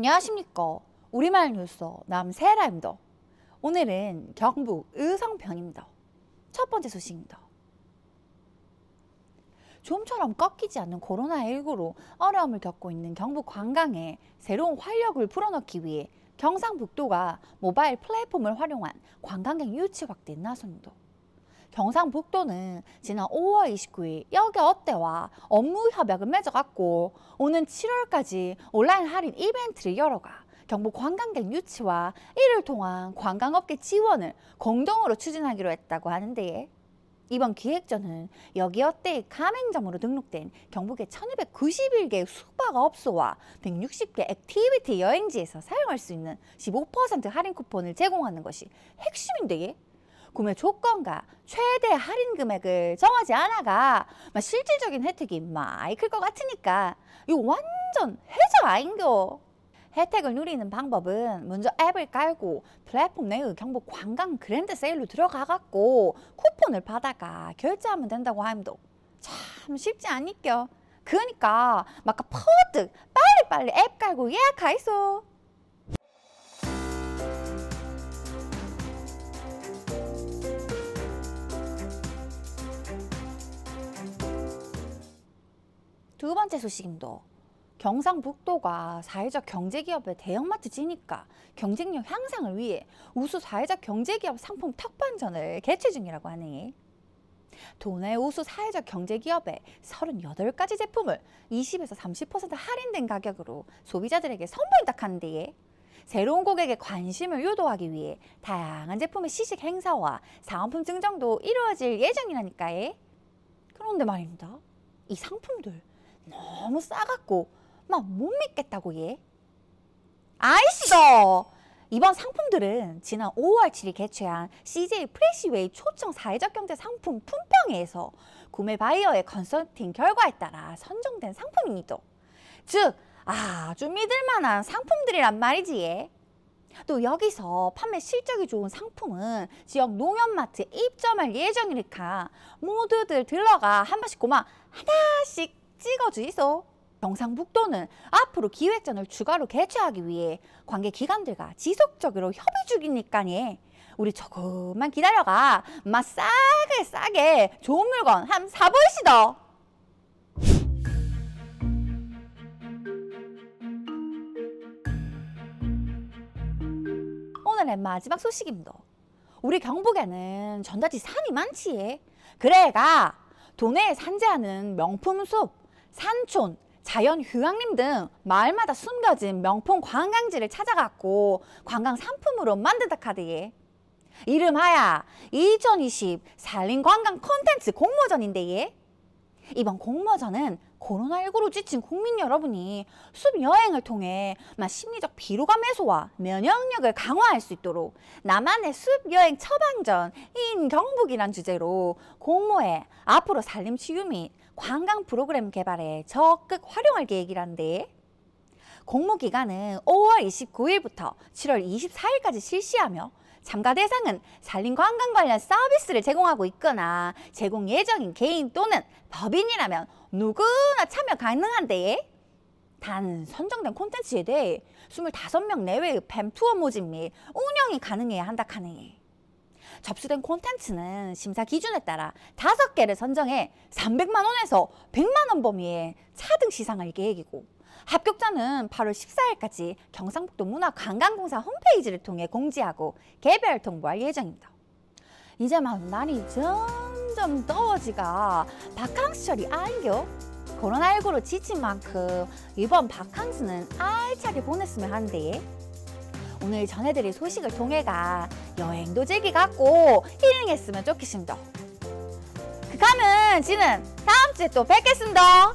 안녕하십니까. 우리말 뉴스 남세라입니다. 오늘은 경북 의성편입니다. 첫 번째 소식입니다. 좀처럼 꺾이지 않는 코로나19로 어려움을 겪고 있는 경북 관광에 새로운 활력을 불어넣기 위해 경상북도가 모바일 플랫폼을 활용한 관광객 유치 확대에 나섭니다. 경상북도는 지난 5월 29일 여기어때와 업무 협약을 맺어갖고 오는 7월까지 온라인 할인 이벤트를 열어가 경북 관광객 유치와 이를 통한 관광업계 지원을 공동으로 추진하기로 했다고 하는데, 이번 기획전은 여기어때의 가맹점으로 등록된 경북의 1291개 숙박업소와 160개 액티비티 여행지에서 사용할 수 있는 15% 할인 쿠폰을 제공하는 것이 핵심인데, 구매 조건과 최대 할인 금액을 정하지 않아가 실질적인 혜택이 많이 클 것 같으니까 이거 완전 해적 아닌겨. 혜택을 누리는 방법은 먼저 앱을 깔고 플랫폼 내의 경북 관광 그랜드 세일로 들어가갖고 쿠폰을 받아가 결제하면 된다고 하면도 참 쉽지 않니껴. 그러니까 막 퍼뜩 빨리빨리 앱 깔고 예약하이소. 두 번째 소식입니다. 경상북도가 사회적 경제기업의 대형마트 지니까 경쟁력 향상을 위해 우수 사회적 경제기업 상품 턱반전을 개최 중이라고 하네. 도내 우수 사회적 경제기업의 38가지 제품을 20에서 30% 할인된 가격으로 소비자들에게 선보인다 하는데, 새로운 고객의 관심을 유도하기 위해 다양한 제품의 시식 행사와 사은품 증정도 이루어질 예정이라니까요. 그런데 말입니다. 이 상품들 너무 싸갖고 막 못 믿겠다고 예. 아이씨도 이번 상품들은 지난 5월 7일 개최한 CJ 프레시웨이 초청 사회적 경제 상품 품평회에서 구매 바이어의 컨설팅 결과에 따라 선정된 상품입니다. 즉 아주 믿을만한 상품들이란 말이지 예. 또 여기서 판매 실적이 좋은 상품은 지역 농협마트에 입점할 예정이니까 모두들 들러가 한 번씩 고마 하나씩 찍어주이소. 경상북도는 앞으로 기획전을 추가로 개최하기 위해 관계 기관들과 지속적으로 협의 중이니까니 우리 조금만 기다려가 막 싸게 좋은 물건 한 사보이시더. 오늘의 마지막 소식입니다. 우리 경북에는 전다지 산이 많지. 그래가 도내에 산재하는 명품숲, 산촌, 자연 휴양림 등 마을마다 숨겨진 명품 관광지를 찾아갖고 관광 상품으로 만든다 카드예. 이름하야 2020 산림관광 콘텐츠 공모전인데 예. 이번 공모전은 코로나19로 지친 국민 여러분이 숲 여행을 통해 심리적 피로감 해소와 면역력을 강화할 수 있도록 나만의 숲 여행 처방전인 경북이란 주제로 공모해 앞으로 산림치유 및 관광 프로그램 개발에 적극 활용할 계획이란데, 공모 기간은 5월 29일부터 7월 24일까지 실시하며 참가 대상은 산림관광 관련 서비스를 제공하고 있거나 제공 예정인 개인 또는 법인이라면 누구나 참여 가능한데, 단 선정된 콘텐츠에 대해 25명 내외의 팸 투어 모집 및 운영이 가능해야 한다 카네. 접수된 콘텐츠는 심사 기준에 따라 5개를 선정해 300만 원에서 100만 원 범위의 차등 시상할 계획이고, 합격자는 8월 14일까지 경상북도 문화관광공사 홈페이지를 통해 공지하고 개별 통보할 예정입니다. 이제 막 날이 점점 더워지가 바캉스철이 아닌겨. 코로나19로 지친 만큼 이번 바캉스는 알차게 보냈으면 하는데, 오늘 전해드릴 소식을 통해가 여행도 즐기갖고 힐링했으면 좋겠습니다. 그러면 지는 다음 주에 또 뵙겠습니다.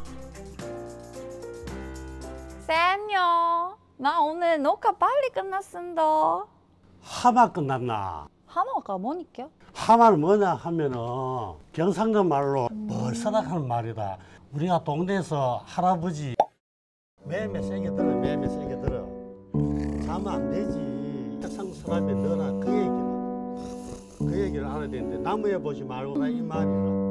쌤요, 나 오늘 녹화 빨리 끝났습니다. 하마 끝났나? 하마가 뭐니까? 하마는 뭐냐 하면은 경상도 말로 벌써락하는 말이다. 우리가 동네에서 할아버지 매매 세게 들어, 매매 세게 들어. 자면 안 되지. 세상 사람이 너나 그 얘기를 알아야 되는데 나무에 보지 말고 나 이 말이라.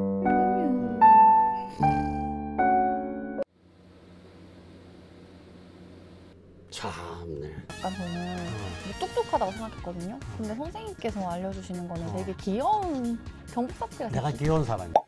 참 약간 저는 되게 똑똑하다고 생각했거든요. 근데 선생님께서 알려주시는 거는 어. 되게 귀여운 경북 사투리가 내가 되게 귀여운 사람이야.